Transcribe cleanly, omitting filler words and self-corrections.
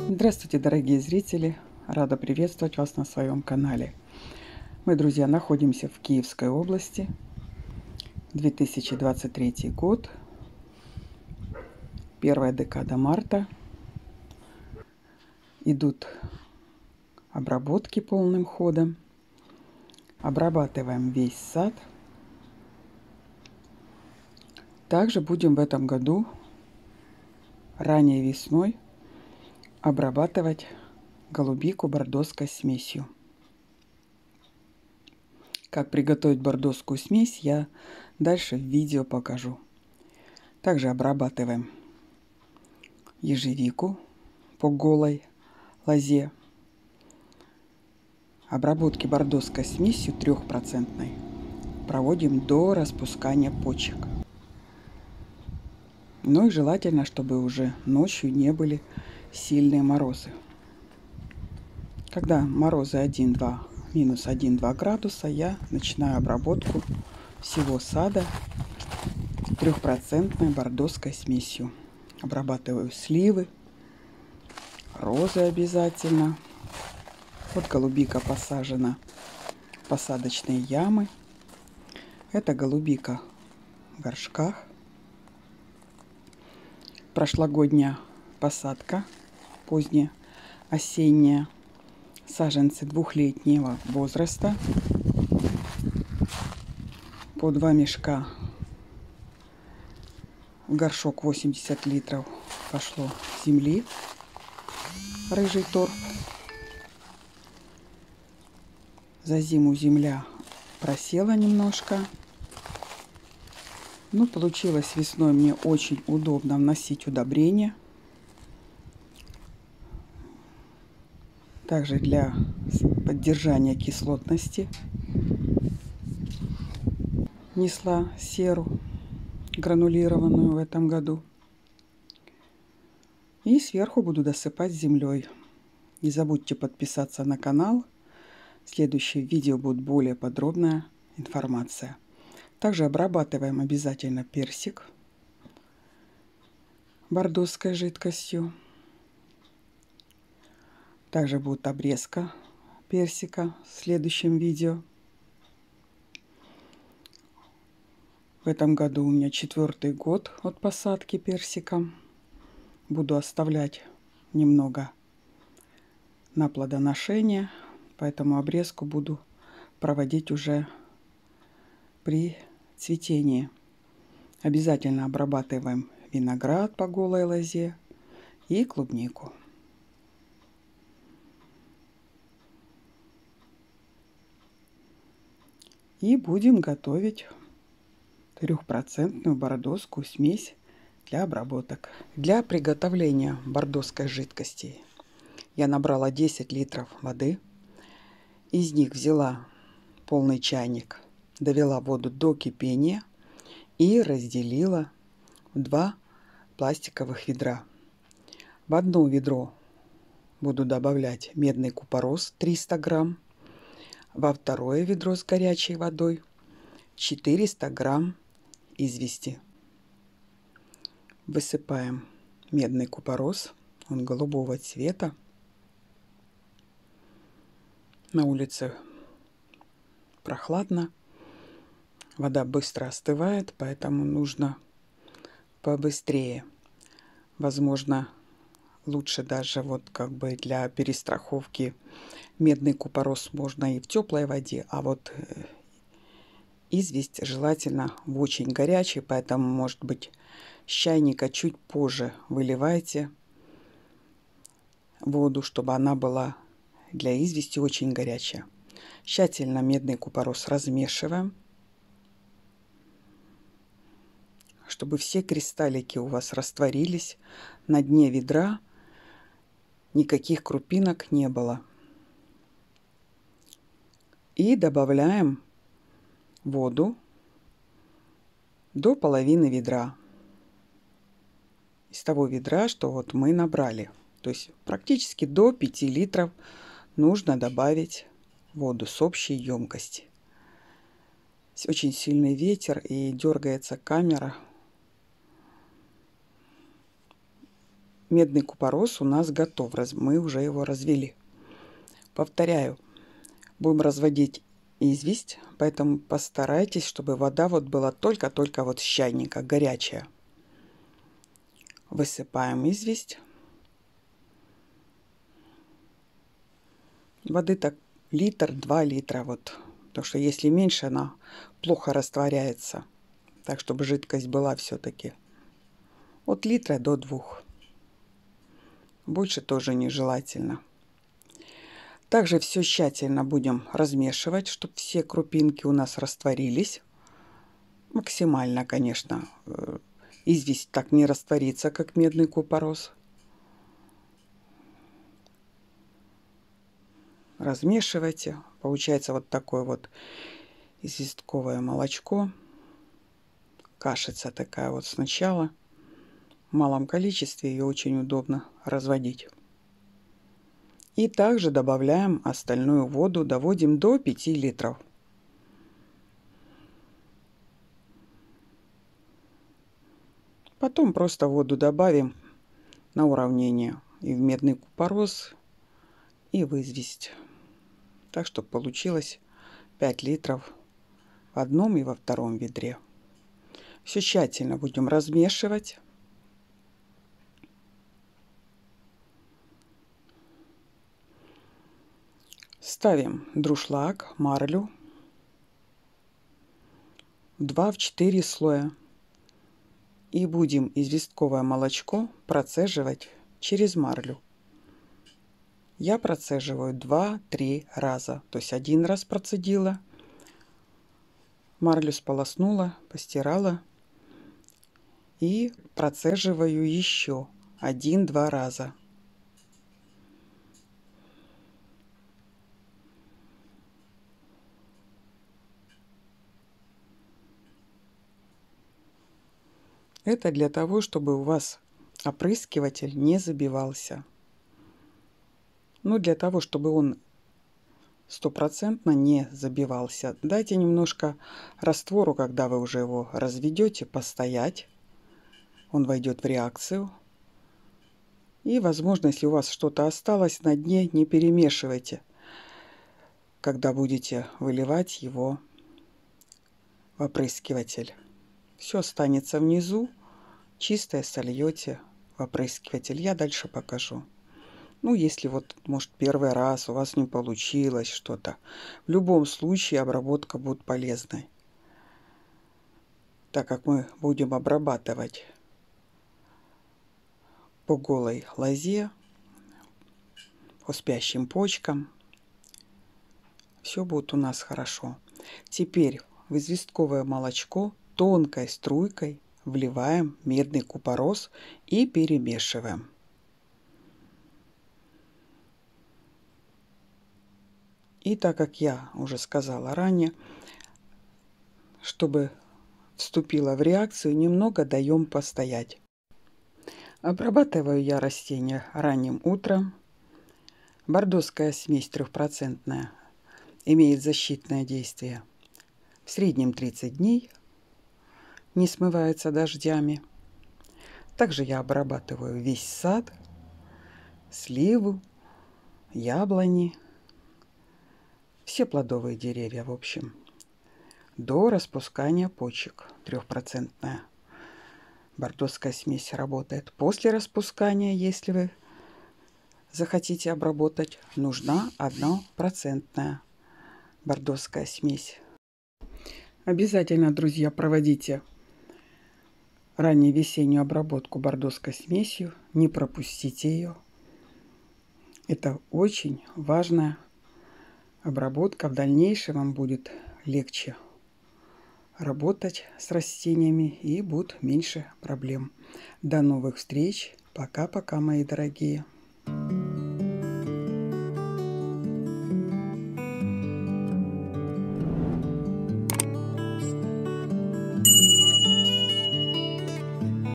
Здравствуйте, дорогие зрители! Рада приветствовать вас на своем канале. Мы, друзья, находимся в Киевской области. 2023 год. Первая декада марта. Идут обработки полным ходом. Обрабатываем весь сад. Также будем в этом году, ранней весной, обрабатывать голубику бордоской смесью. Как приготовить бордоскую смесь, я дальше в видео покажу. Также обрабатываем ежевику по голой лозе. Обработки бордоской смесью 3% проводим до распускания почек. Ну и желательно, чтобы уже ночью не были сильные морозы. Когда морозы 1-2, минус 1-2 градуса, я начинаю обработку всего сада 3% бордоской смесью. Обрабатываю сливы, розы обязательно. Вот голубика посажена в посадочные ямы. Это голубика в горшках. Прошлогодняя посадка, поздняя осенняя. Саженцы двухлетнего возраста. По 2 мешка в горшок 80 литров пошло земли. Рыжий торф. За зиму земля просела немножко. Ну, получилось весной мне очень удобно вносить удобрения. Также для поддержания кислотности несла серу гранулированную в этом году. И сверху буду досыпать землей. Не забудьте подписаться на канал. В следующем видео будет более подробная информация. Также обрабатываем обязательно персик бордоской жидкостью. Также будет обрезка персика в следующем видео. В этом году у меня 4-й год от посадки персика. Буду оставлять немного на плодоношение, поэтому обрезку буду проводить уже при цветении. Обязательно обрабатываем виноград по голой лозе и клубнику. И будем готовить 3% бордоскую смесь для обработок. Для приготовления бордоской жидкости я набрала 10 литров воды. Из них взяла полный чайник, довела воду до кипения и разделила в 2 пластиковых ведра. В одно ведро буду добавлять медный купорос 300 грамм. Во второе ведро с горячей водой 400 грамм извести. Высыпаем медный купорос, он голубого цвета. На улице прохладно, вода быстро остывает, поэтому нужно побыстрее. Возможно, лучше даже вот как бы для перестраховки медный купорос можно и в теплой воде, а вот известь желательно в очень горячей, поэтому, может быть, с чайника чуть позже выливайте воду, чтобы она была для извести очень горячая. Тщательно медный купорос размешиваем, чтобы все кристаллики у вас растворились. На дне ведра никаких крупинок не было. И добавляем воду до половины ведра. Из того ведра, что вот мы набрали. То есть практически до 5 литров нужно добавить воду с общей емкости. Очень сильный ветер и дергается камера. медный купорос у нас готов. Мы уже его развели. Повторяю, будем разводить известь, поэтому постарайтесь, чтобы вода вот была только-только вот с чайника, горячая. Высыпаем известь. Воды так литр, 2 литра вот. Потому что если меньше, она плохо растворяется. Так, чтобы жидкость была все-таки от литра до 2. Больше тоже нежелательно. Также все тщательно будем размешивать, чтобы все крупинки у нас растворились. Максимально, конечно. Известь так не растворится, как медный купорос. Размешивайте. Получается вот такое вот известковое молочко. Кашица такая вот сначала. В малом количестве ее очень удобно разводить. И также добавляем остальную воду, доводим до 5 литров. Потом просто воду добавим на уравнение и в медный купорос, и в известь. Так, чтобы получилось 5 литров в одном и во втором ведре. Все тщательно будем размешивать. Ставим друшлаг, марлю в 2-4 слоя. И будем известковое молочко процеживать через марлю. Я процеживаю 2-3 раза. То есть один раз процедила, марлю сполоснула, постирала и процеживаю еще 1-2 раза. Это для того, чтобы у вас опрыскиватель не забивался. Ну, для того, чтобы он стопроцентно не забивался, дайте немножко раствору, когда вы уже его разведете, постоять. Он войдет в реакцию. И, возможно, если у вас что-то осталось на дне, не перемешивайте, когда будете выливать его в опрыскиватель. Все останется внизу, чистое сольете в опрыскиватель. Я дальше покажу. Ну, если вот, может, первый раз у вас не получилось что-то. В любом случае обработка будет полезной. Так как мы будем обрабатывать по голой лозе, по спящим почкам, все будет у нас хорошо. Теперь в известковое молочко тонкой струйкой вливаем медный купорос и перемешиваем. И так как я уже сказала ранее, чтобы вступила в реакцию, немного даем постоять. Обрабатываю я растения ранним утром. Бордоская смесь 3% имеет защитное действие. В среднем 30 дней, не смывается дождями. Также я обрабатываю весь сад, сливу, яблони, все плодовые деревья, в общем, до распускания почек. 3% бордоская смесь работает. После распускания, если вы захотите обработать, нужна 1% бордоская смесь. Обязательно, друзья, проводите раннюю весеннюю обработку бордоской смесью. Не пропустите ее. Это очень важная обработка. В дальнейшем вам будет легче работать с растениями и будет меньше проблем. До новых встреч. Пока-пока, мои дорогие.